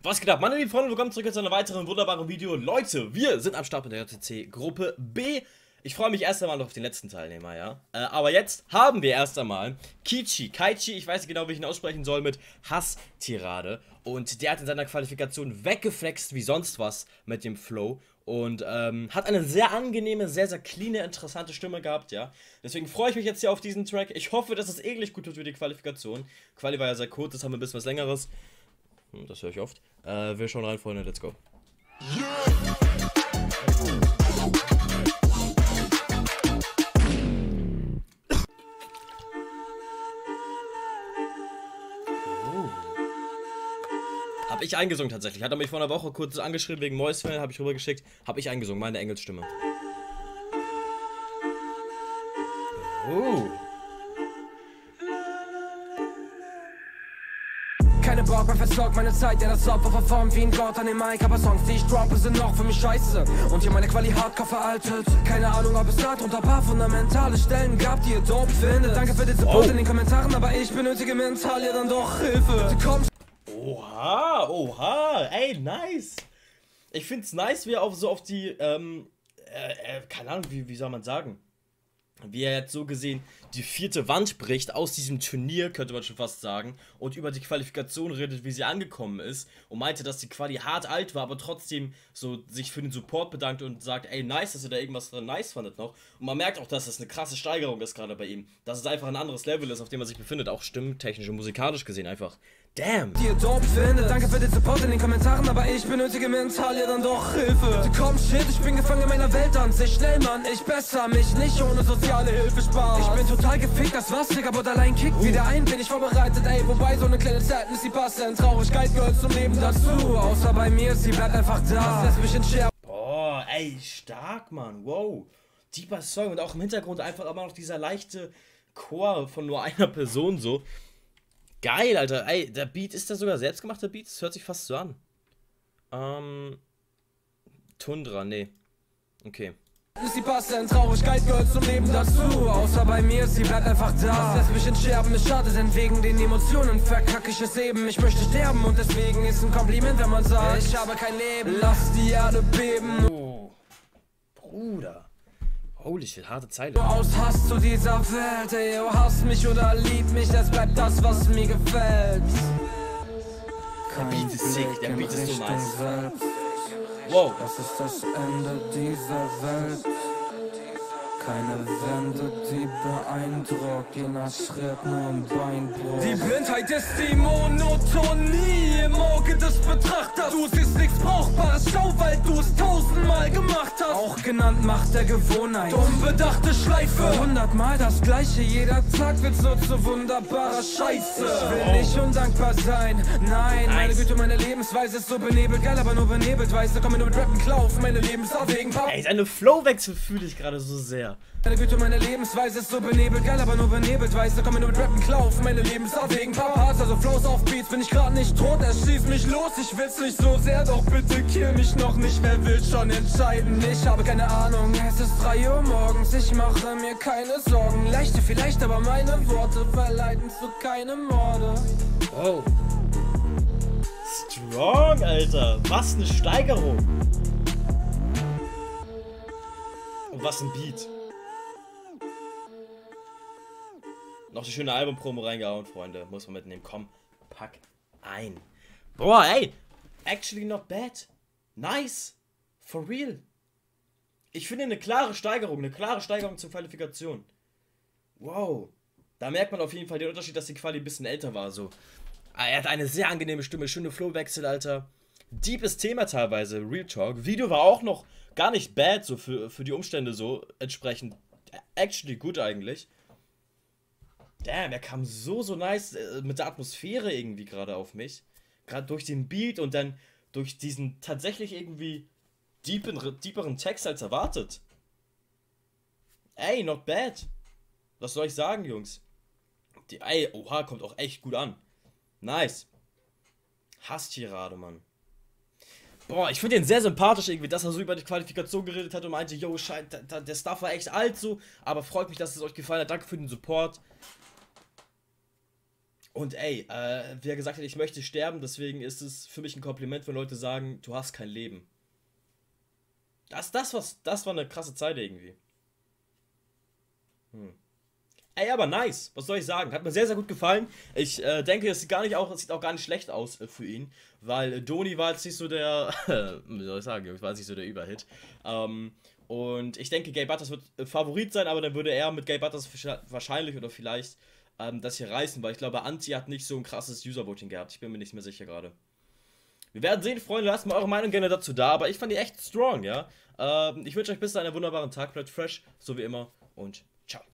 Was geht ab, meine lieben Freunde, willkommen zurück zu einem weiteren wunderbaren Video. Leute, wir sind am Start mit der JTC Gruppe B. Ich freue mich erst einmal noch auf den letzten Teilnehmer, ja. Aber jetzt haben wir erst einmal Kaichi, ich weiß nicht genau, wie ich ihn aussprechen soll, mit Hass-Tirade. Und der hat in seiner Qualifikation weggeflext wie sonst was mit dem Flow. Und hat eine sehr angenehme, sehr clean, interessante Stimme gehabt, ja. Deswegen freue ich mich jetzt hier auf diesen Track. Ich hoffe, dass es ähnlich gut wird wie die Qualifikation. Quali war ja sehr kurz, jetzt haben wir ein bisschen was Längeres. Das höre ich oft. Wir schauen rein, Freunde, let's go. Hab ich eingesungen tatsächlich. Hat er mich vor einer Woche kurz angeschrieben wegen Mäusfällen, habe ich rübergeschickt. Hab ich eingesungen, meine Engelsstimme. Keine Bock mehr versorgt meine Zeit, der das Opfer verformt wie ein Gott an dem Mic. Aber Songs, die ich droppe, sind noch für mich scheiße. Und hier meine Quali hardcore veraltet. Keine Ahnung, ob es da drunter paar fundamentale Stellen gab, die ihr dope findet. Danke für den Support in den Kommentaren, aber ich benötige mental ja dann doch Hilfe. Bitte komm. Oha, ey, nice. Ich find's nice, wie er auf die, keine Ahnung, wie soll man sagen, wie er jetzt so gesehen die vierte Wand bricht aus diesem Turnier, könnte man schon fast sagen, und über die Qualifikation redet, wie sie angekommen ist und meinte, dass die Quali hart alt war, aber trotzdem so sich für den Support bedankt und sagt, ey, nice, dass ihr da irgendwas dran nice fandet noch. Und man merkt auch, dass das eine krasse Steigerung ist gerade bei ihm, dass es einfach ein anderes Level ist, auf dem man sich befindet, auch stimmtechnisch und musikalisch gesehen einfach. Damn. Die ihr dope findet. Danke für den Support in den Kommentaren, aber ich benötige mental ja dann doch Hilfe. Bitte komm, shit, ich bin gefangen in meiner Welt an sich. Schnell, Mann, ich besser mich nicht ohne soziale Hilfe sparen. Ich bin total gefickt, das war's, Digga, aber allein kickt wieder ein, bin ich vorbereitet, ey. Wobei so eine kleine Zeit ist die passen. Traurigkeit gehört zum Leben dazu. Außer bei mir, sie bleibt einfach da. Das lässt mich in Scherben. Boah, ey, stark, Mann, wow. Deeper Song und auch im Hintergrund einfach immer noch dieser leichte Chor von nur einer Person so. Geil, Alter. Ey, der Beat, ist da sogar selbstgemachter Beat? Das hört sich fast so an. Tundra, nee. Okay. Sie passen, Traurigkeit gehört zum Leben dazu. Außer bei mir, sie bleibt einfach da. Das lässt mich in Scherben, ist schade, denn wegen den Emotionen verkacke ich es eben. Ich möchte sterben und deswegen ist ein Kompliment, wenn man sagt, ich habe kein Leben. Lass die Erde beben. Oh, Bruder. Holy shit, harte Zeile. Du aus Hass zu dieser Welt, ey, du hasst mich oder lieb mich, das bleibt das, was mir gefällt. Der Beat ist sick, der Beat ist so nice. Selbst. Wow. Das ist das Ende dieser Welt. Keine Wände, die beeindruckt, jener Schritt nur ein Beinbruch. Die Blindheit ist die Monotonie im Auge des Betrachters. Du siehst nichts Brauchbares, schau, weil du es tausendmal gemacht hast. Auch genannt Macht der Gewohnheit, unbedachte Schleife. 100-mal das Gleiche, jeder Tag wird so zu wunderbarer Scheiße. Ich will nicht undankbar sein, nein, meine Güte, meine Lebensweise ist so benebelt. Geil, aber nur benebelt, weißt du, komm mir nur mit Rappen klar auf meine Lebensart wegen Papa. Ey, seine Flowwechsel fühle ich gerade so sehr. Meine Güte, meine Lebensweise ist so benebelt, geil, aber nur benebelt, weißt du, komm mir nur mit Rappen klar auf meine Lebensart wegen Papas, also Flows auf Beats, bin ich grad nicht tot, er schießt mich los, ich will's nicht so sehr, doch bitte kill mich noch nicht, wer will schon entscheiden, ich habe keine Ahnung, es ist 3 Uhr morgens, ich mache mir keine Sorgen, leichte vielleicht, aber meine Worte verleiten zu keinem Morde. Oh. Strong, Alter, was eine Steigerung. Und was ein Beat. Noch die schöne Album-Promo reingehauen, Freunde. Muss man mitnehmen. Komm, pack ein. Boah, ey. Actually not bad. Nice. For real. Ich finde eine klare Steigerung zur Qualifikation. Wow. Da merkt man auf jeden Fall den Unterschied, dass die Quali ein bisschen älter war. So. Er hat eine sehr angenehme Stimme, schöne Flowwechsel, Alter. Deepes Thema teilweise, Real Talk. Video war auch noch gar nicht bad, so für die Umstände so entsprechend. Actually gut eigentlich. Damn, er kam so nice mit der Atmosphäre irgendwie gerade auf mich. Gerade durch den Beat und dann durch diesen tatsächlich irgendwie deeperen Text als erwartet. Ey, not bad. Was soll ich sagen, Jungs? Ey, oha, kommt auch echt gut an. Nice. Hass-Tirade, Mann. Boah, ich finde den sehr sympathisch irgendwie, dass er so über die Qualifikation geredet hat und meinte, yo, der Stuff war echt alt so, aber freut mich, dass es euch gefallen hat. Danke für den Support. Und ey, wie er gesagt hat, ich möchte sterben, deswegen ist es für mich ein Kompliment, wenn Leute sagen, du hast kein Leben. Das war eine krasse Zeit irgendwie. Ey, aber nice. Was soll ich sagen? Hat mir sehr, sehr gut gefallen. Ich denke, es sieht auch gar nicht schlecht aus für ihn, weil Doni war jetzt nicht so der, wie soll ich sagen, war jetzt nicht so der Überhit. Und ich denke, Gay Butters wird Favorit sein, aber dann würde er mit Gay Butters wahrscheinlich oder vielleicht das hier reißen, weil ich glaube, Anti hat nicht so ein krasses User-Voting gehabt. Ich bin mir nicht mehr sicher gerade. Wir werden sehen, Freunde, lasst mal eure Meinung gerne dazu da, aber ich fand die echt strong, ja. Ich wünsche euch bis dahin einen wunderbaren Tag, bleibt fresh, so wie immer und ciao.